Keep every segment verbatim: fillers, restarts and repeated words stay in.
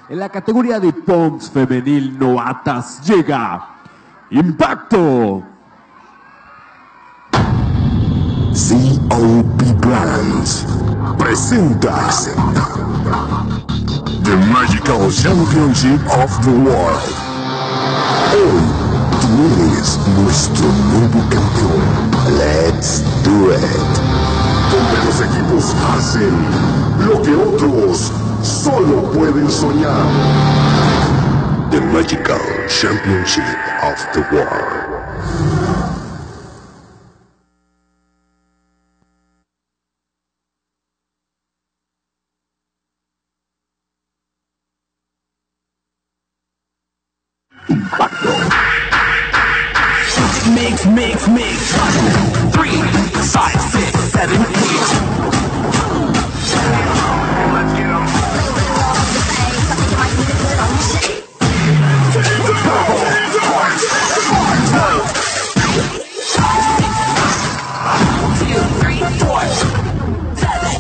En la categoría de Poms Femenil Novatas llega Impacto. C O P Brands presenta The Magical Championship of the World. Hoy tú eres nuestro nuevo campeón. Let's do it. Donde los equipos hacen lo que otros solo pueden soñar. The Magical Championship of the World. Impacto. Mix, mix, mix. Three, five, six, seven, eight. Let's get 'em. Two, three, four, seven.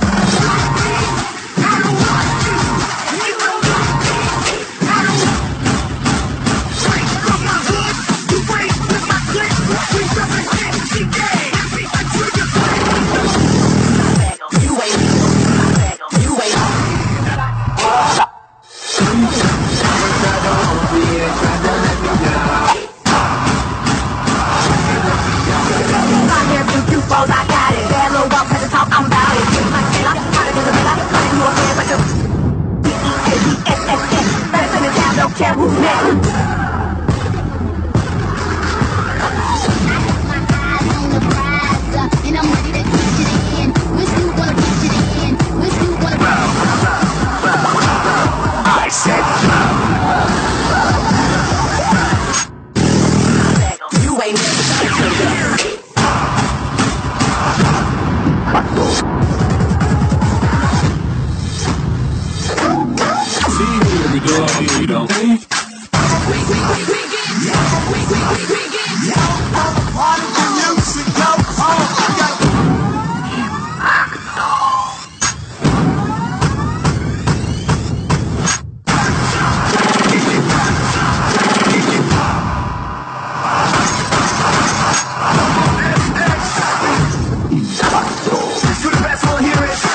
I got it. Bad little walk at the top, I'm about it. Get my kid up, hotter than the middle. Cutting you a hand like a B E A D S S S. Better send it down, don't care who's next. And I'm ready to catch it again. Wish you wanna catch it again. Wish you wanna bow, bow, bow. I said bow. You ain't never seen it. You don't think? We, we, we, we get down. We, we, we, we get down. Why did the music go on? I got Impacto. Impacto. To the best, we'll hear it.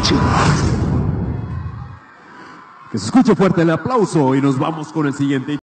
Que se escuche fuerte el aplauso y nos vamos con el siguiente.